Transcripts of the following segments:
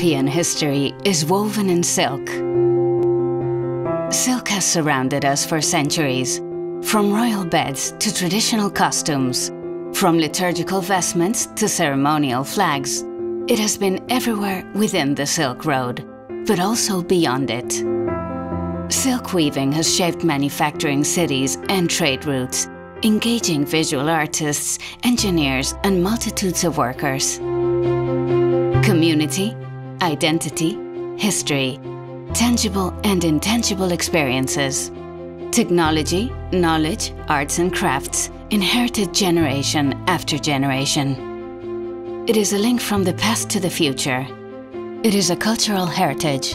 European history is woven in silk. Silk has surrounded us for centuries, from royal beds to traditional costumes, from liturgical vestments to ceremonial flags. It has been everywhere within the Silk Road, but also beyond it. Silk weaving has shaped manufacturing cities and trade routes, engaging visual artists, engineers, and multitudes of workers. Community, identity, history, tangible and intangible experiences. Technology, knowledge, arts and crafts, inherited generation after generation. It is a link from the past to the future. It is a cultural heritage.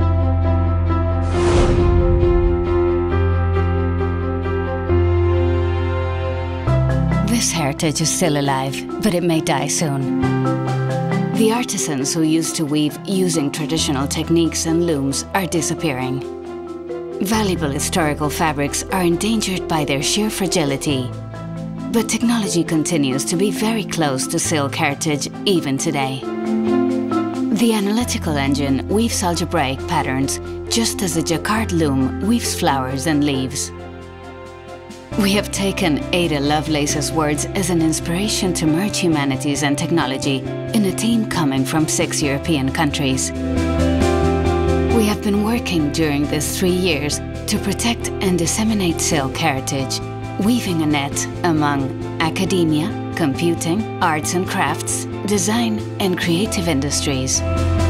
This heritage is still alive, but it may die soon. The artisans who used to weave using traditional techniques and looms are disappearing. Valuable historical fabrics are endangered by their sheer fragility. But technology continues to be very close to silk heritage even today. The analytical engine weaves algebraic patterns, just as a jacquard loom weaves flowers and leaves. We have taken Ada Lovelace's words as an inspiration to merge humanities and technology in a team coming from 6 European countries. We have been working during these 3 years to protect and disseminate silk heritage, weaving a net among academia, computing, arts and crafts, design and creative industries.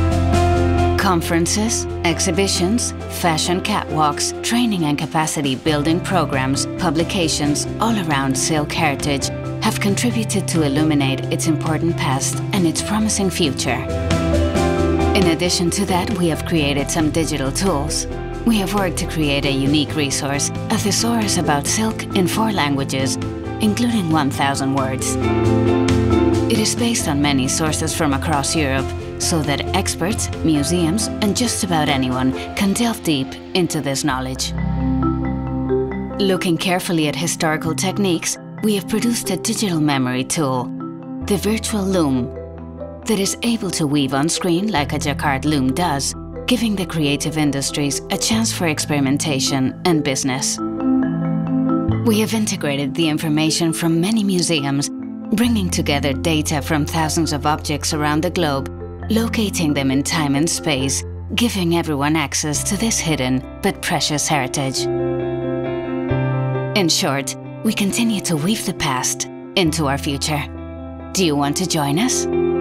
Conferences, exhibitions, fashion catwalks, training and capacity building programs, publications all around silk heritage have contributed to illuminate its important past and its promising future. In addition to that, we have created some digital tools. We have worked to create a unique resource, a thesaurus about silk in 4 languages, including 1,000 words. It is based on many sources from across Europe, so that experts, museums, and just about anyone can delve deep into this knowledge. Looking carefully at historical techniques, we have produced a digital memory tool, the virtual loom, that is able to weave on screen like a jacquard loom does, giving the creative industries a chance for experimentation and business. We have integrated the information from many museums, bringing together data from thousands of objects around the globe, locating them in time and space, giving everyone access to this hidden but precious heritage. In short, we continue to weave the past into our future. Do you want to join us?